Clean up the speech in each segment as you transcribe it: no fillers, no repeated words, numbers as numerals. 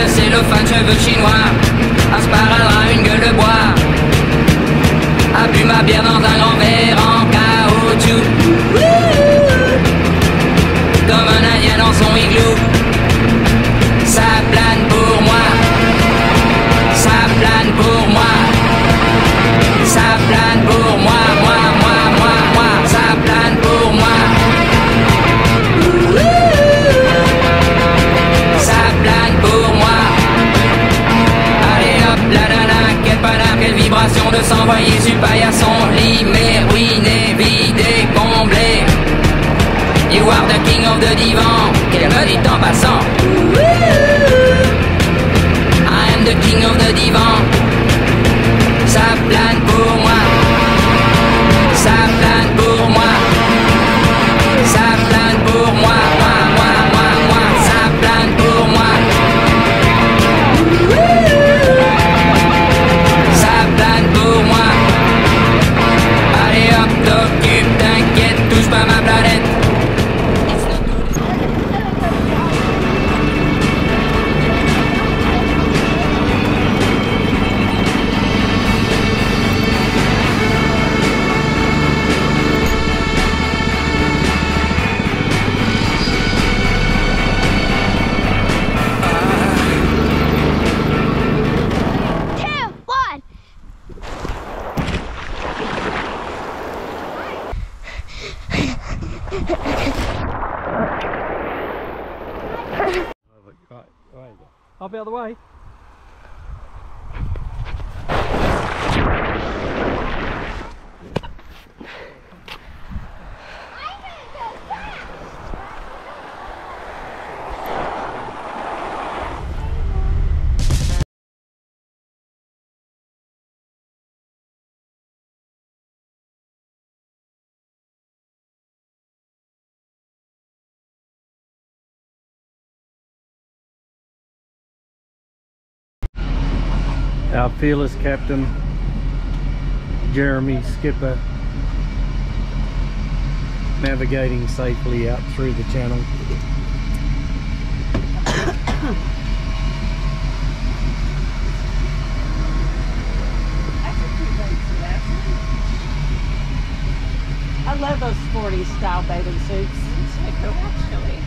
cellophane, cheveux chinois. Un sparadrap, une gueule de bois. A bu ma bière dans un grand verre en caoutchouc. Comme un indien dans son igloo. Ça plane pour moi. Ça plane pour moi. Ça plane pour moi, moi. Ça plane pour moi. Ça plane pour moi. Allez hop, la nana, quelle paname, quelle vibration de s'envoyer sur paillasson. Limé, ruiné, vidé, comblé. You are the king of the divan. Qu'elle me dit en passant. I am the king of the divan. Ça plane pour moi. Ça plane pour moi. Ça plane pour moi. Moi. Ça plane pour moi. Ça plane pour moi. Allez hop, t'occupe, t'inquiète, touche pas ma planète. Right. I'll be out of the way. Our fearless captain, Jeremy Skipper, navigating safely out through the channel. I love those sporty style bathing suits. It's cool, actually.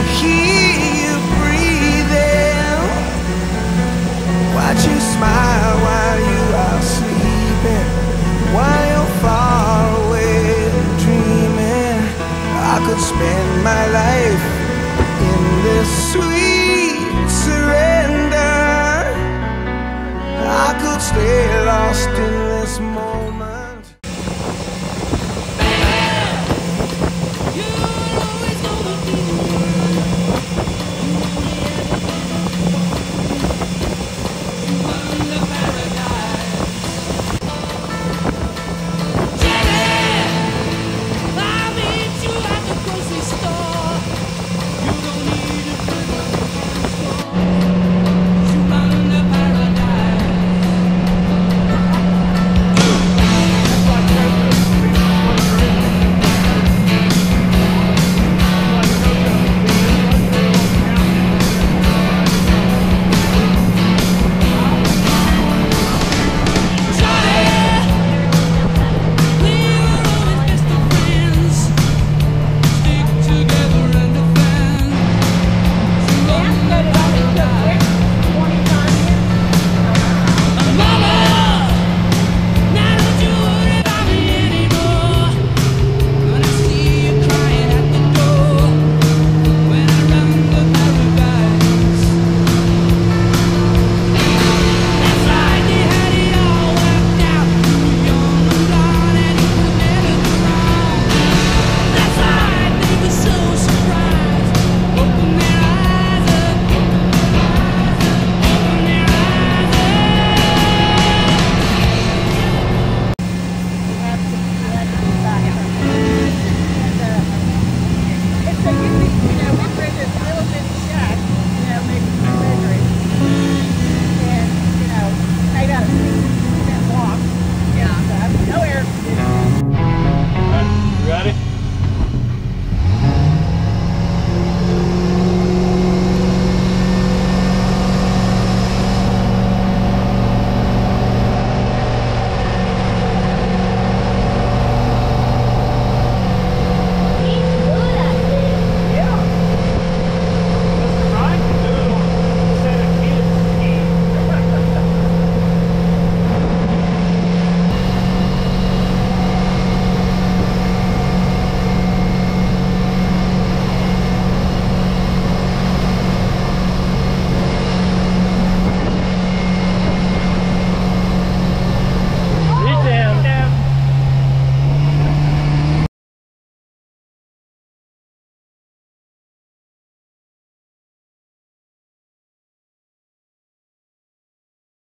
hear you breathing, watch you smile while you are sleeping, while you're far away and dreaming. I could spend my life in this sweet surrender. I could stay lost in this moment.